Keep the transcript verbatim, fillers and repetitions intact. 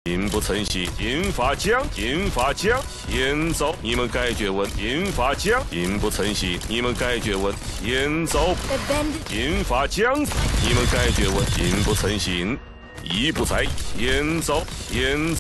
银不曾信，银发将，银发将，先走。你们该决问，银发将，银不曾信，你们该决问，先走。银发将，你们该决问，银不曾信，一不在，先走，先。